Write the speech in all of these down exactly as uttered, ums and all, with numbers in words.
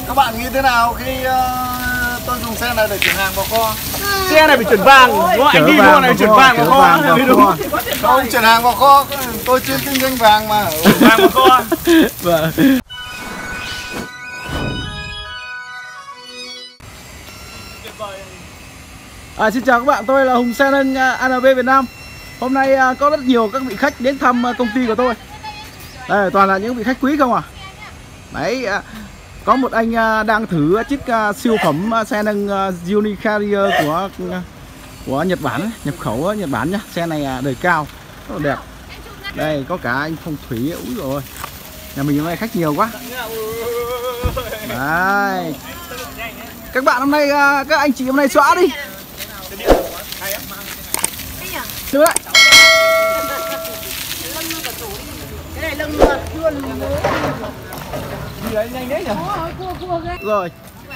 Các bạn nghĩ thế nào khi uh, tôi dùng xe này để chuyển hàng vào kho? Xe này phải chuyển vàng, đúng không? Anh đi mua này chuyển vàng vào kho. Không, chuyển hàng vào kho, tôi chuyên kinh doanh vàng mà. Vàng vào kho. Vâng. À, xin chào các bạn, tôi là Hùng Xe Nâng a en vê Việt Nam. Hôm nay có rất nhiều các vị khách đến thăm công ty của tôi. Đây, toàn là những vị khách quý không à. Đấy, có một anh đang thử chiếc siêu phẩm xe nâng Unicarrier của của Nhật Bản, nhập khẩu ở Nhật Bản nhá. Xe này đời cao, rất là đẹp. Đây, có cả anh Phong Thủy, úi rồi. Nhà mình hôm nay khách nhiều quá. Đấy. Các bạn hôm nay, các anh chị hôm nay xóa đi. Đưa lại. Cái này lưng ngược luôn. Gì đấy nhanh đấy nhỉ? Rồi.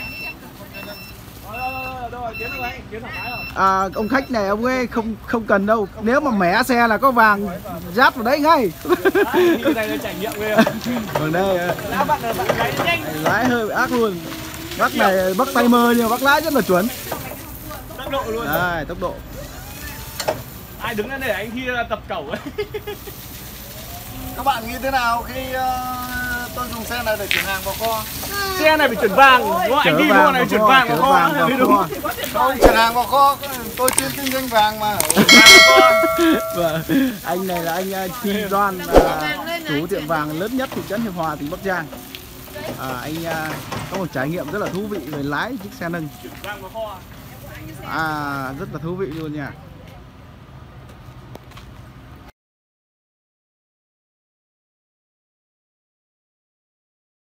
À, ông khách này ông ấy không không cần đâu. Nếu mà mẻ xe là có vàng rát vào đấy ngay. Cái này là trải nghiệm ghê. Còn đây Lá bạn là bạn lái nhanh. lái hơi bị ác luôn. Bác này bắt tay mơ nhưng mà bác lái rất là chuẩn. Tốc độ luôn. Đây, tốc độ. Ai đứng lên để anh thi tập cẩu ấy. Các bạn nghĩ thế nào khi uh, tôi dùng xe này để chuyển hàng vào kho? Xe này phải chuyển vàng, đúng không? Anh đi mua này chuyển vàng vào kho. Không, chuyển hàng vào kho, tôi chuyên kinh doanh vàng mà. Vâng. Anh này là anh Kim Đoan, chủ tiệm vàng lớn nhất thị trấn Hiệp Hòa, tỉnh Bắc Giang. À, anh uh, có một trải nghiệm rất là thú vị về lái chiếc xe nâng. À, rất là thú vị luôn nha.